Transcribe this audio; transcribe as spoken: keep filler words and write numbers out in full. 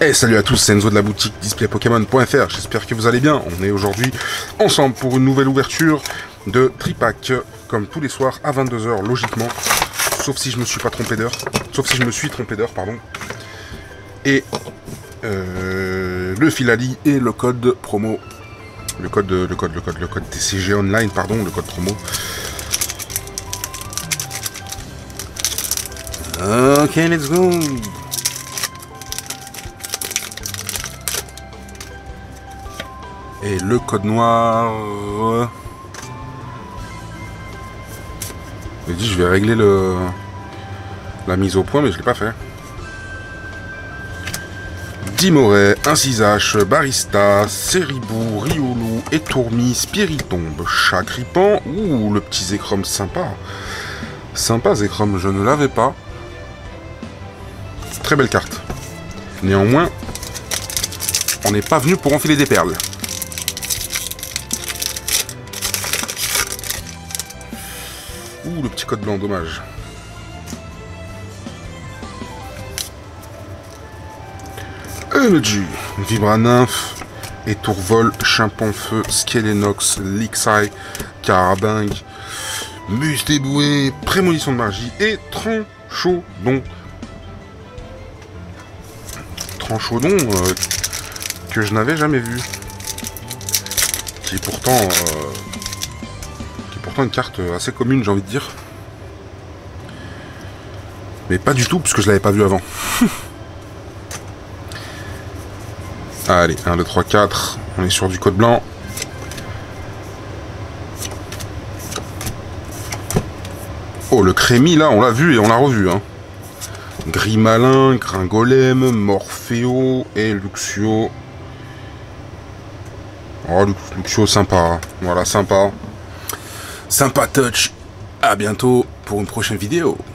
Et salut à tous, c'est Enzo de la boutique display pokémon point F R, j'espère que vous allez bien. On est aujourd'hui ensemble pour une nouvelle ouverture de tripack, comme tous les soirs à vingt-deux heures logiquement, sauf si je me suis pas trompé d'heure, sauf si je me suis trompé d'heure, pardon. Et euh, le Filali et le code promo, le code, le code, le code, le code T C G Online, pardon, le code promo. Ok, let's go. Et le code noir. J'ai dit je vais régler le la mise au point, mais je l'ai pas fait. Dimoret, Incisache, Barista, Ceribou, Riolu, Etourmi, Spiritombe, Chakripan. Ouh, le petit Zekrom sympa. Sympa Zekrom, je ne l'avais pas. Très belle carte. Néanmoins, on n'est pas venu pour enfiler des perles. Ouh, le petit code blanc, dommage. Energy, Vibranymph, Étourvol, Chimpanfeu, Skelenox, Lixai, Carabingue, Mustéboué, Prémonition de magie et Tranchaudon. Tranchaudon euh, que je n'avais jamais vu. Qui est pourtant... Euh, une carte assez commune, j'ai envie de dire, mais pas du tout puisque je l'avais pas vu avant. Allez, un, deux, trois, quatre, on est sur du code blanc. Oh, le Crémi là, on l'a vu et on l'a revu, hein. Grimalin, Gringolem, Morpheo et Luxio. Oh, Luxio sympa, voilà, sympa. Sympa touch, à bientôt pour une prochaine vidéo.